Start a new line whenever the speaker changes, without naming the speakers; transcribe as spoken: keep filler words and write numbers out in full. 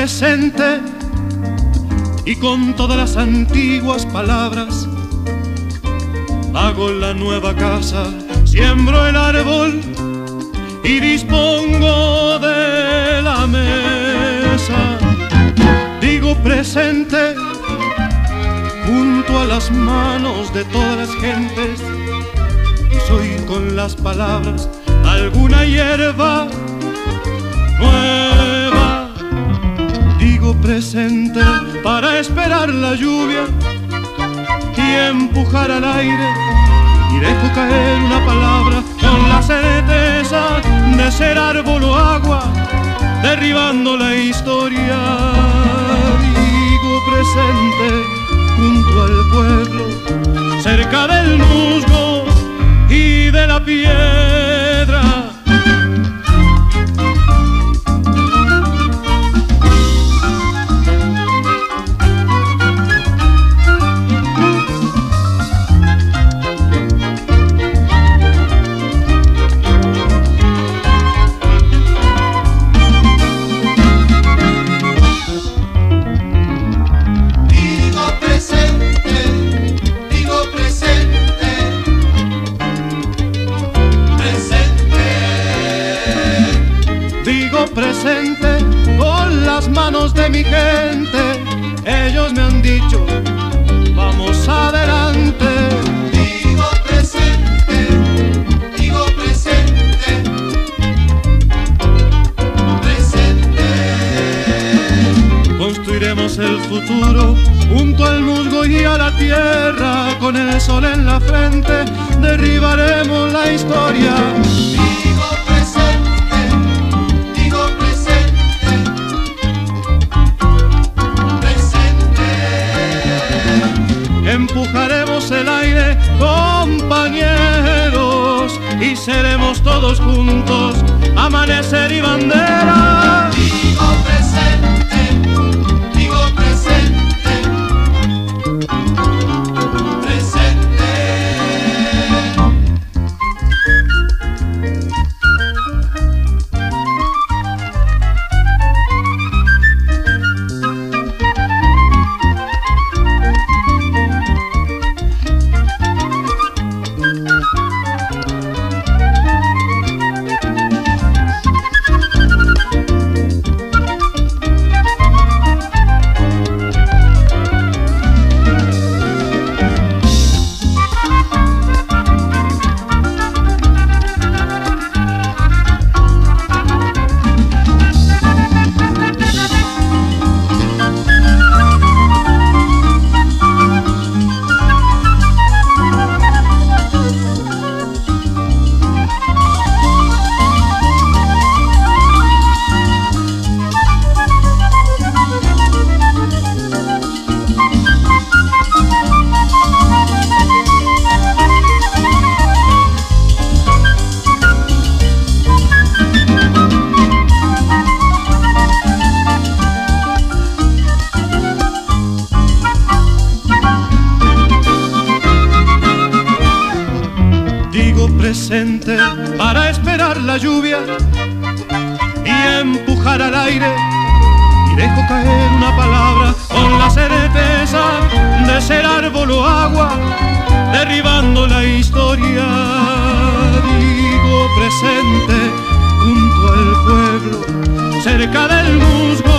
presente y con todas las antiguas palabras hago la nueva casa, siembro el árbol y dispongo de la mesa. Digo presente junto a las manos de todas las gentes, y soy con las palabras alguna hierba nueva. Digo presente para esperar la lluvia y empujar al aire, y dejo caer una palabra con la certeza de ser árbol o agua, derribando la historia. Digo presente junto al pueblo, cerca del musgo y de la piedra. Presente con las manos de mi gente, ellos me han dicho vamos adelante.
Digo presente, digo presente, presente.
Construiremos el futuro junto al musgo y a la tierra, con el sol en la frente derribaremos la historia.
Digo presente,
empujaremos el aire, compañeros, y seremos todos juntos amanecer y bandera.
Digo presente, digo presente, presente.
Presente para esperar la lluvia y empujar al aire, y dejo caer una palabra con la certeza de ser árbol o agua, derribando la historia. Digo presente junto al pueblo, cerca del musgo